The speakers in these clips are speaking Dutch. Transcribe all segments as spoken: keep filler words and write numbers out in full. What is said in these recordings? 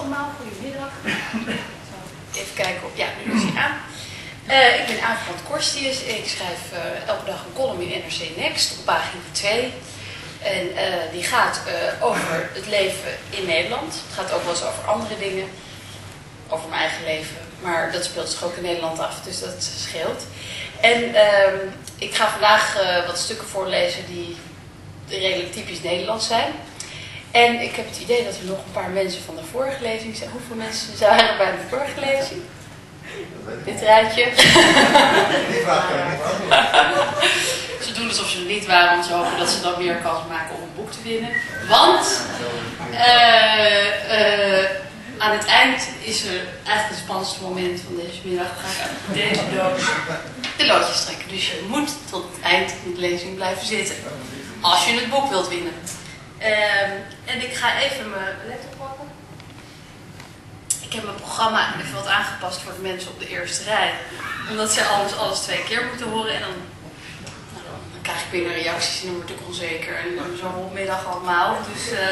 allemaal, goedemiddag. Even kijken of, ja, nu is hij aan. Uh, ik ben Aafbrand Korstius. Ik schrijf uh, elke dag een column in N R C Next op pagina twee. En uh, die gaat uh, over het leven in Nederland. Het gaat ook wel eens over andere dingen. Over mijn eigen leven. Maar dat speelt zich ook in Nederland af, dus dat scheelt. En uh, ik ga vandaag uh, wat stukken voorlezen die redelijk typisch Nederlands zijn. En ik heb het idee dat er nog een paar mensen van de vorige lezing zijn. Hoeveel mensen waren er bij de vorige lezing? Dit rijtje. Ze doen alsof ze er niet waren, want ze hopen dat ze dan meer kans maken om een boek te winnen. Want uh, uh, aan het eind is er eigenlijk het spannendste moment van deze middag. Ga ik uit deze doos de loodjes trekken. Dus je moet tot het eind van de lezing blijven zitten. Als je het boek wilt winnen. Uh, en ik ga even mijn laptop pakken. Ik heb mijn programma even wat aangepast voor de mensen op de eerste rij. Omdat zij alles, alles twee keer moeten horen. En dan, nou, dan krijg ik weer reacties en dan word ik onzeker. En dan zo'n rondmiddag allemaal. Dus uh,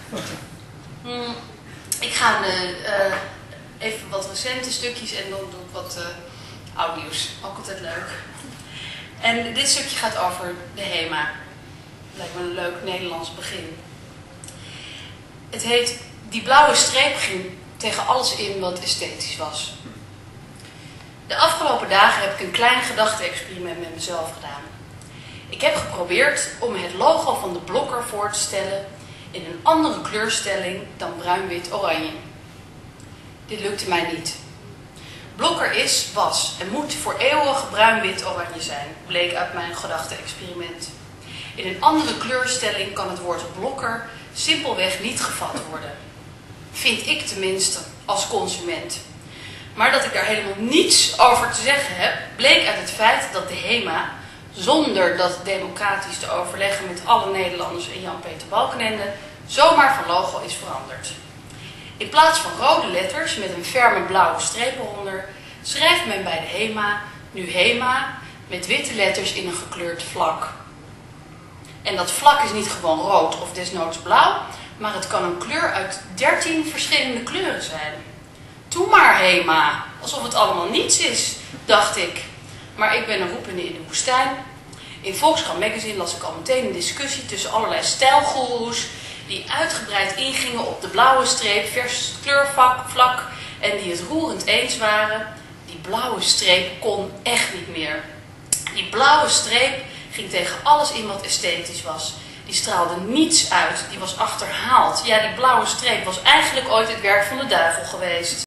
mm, ik ga uh, uh, even wat recente stukjes en dan doe ik wat uh, oud nieuws. Ook altijd leuk. En dit stukje gaat over de HEMA. Lijkt me een leuk Nederlands begin. Het heet Die blauwe streep ging tegen alles in wat esthetisch was. De afgelopen dagen heb ik een klein gedachte-experiment met mezelf gedaan. Ik heb geprobeerd om het logo van de Blokker voor te stellen in een andere kleurstelling dan bruin-wit-oranje. Dit lukte mij niet. Blokker is, was en moet voor eeuwig bruin-wit-oranje zijn, bleek uit mijn gedachte-experiment. In een andere kleurstelling kan het woord blokker simpelweg niet gevat worden. Vind ik tenminste, als consument. Maar dat ik daar helemaal niets over te zeggen heb, bleek uit het feit dat de HEMA, zonder dat democratisch te overleggen met alle Nederlanders en Jan-Peter Balkenende, zomaar van logo is veranderd. In plaats van rode letters met een ferme blauwe streep eronder, schrijft men bij de HEMA nu HEMA met witte letters in een gekleurd vlak. En dat vlak is niet gewoon rood of desnoods blauw, maar het kan een kleur uit dertien verschillende kleuren zijn. Doe maar HEMA, alsof het allemaal niets is, dacht ik. Maar ik ben een roepende in de woestijn. In Volkskrant Magazine las ik al meteen een discussie tussen allerlei stijlgoeroes die uitgebreid ingingen op de blauwe streep versus het kleurvlak en die het roerend eens waren. Die blauwe streep kon echt niet meer. Die blauwe streep ging tegen alles in wat esthetisch was. Die straalde niets uit, die was achterhaald. Ja, die blauwe streep was eigenlijk ooit het werk van de duivel geweest.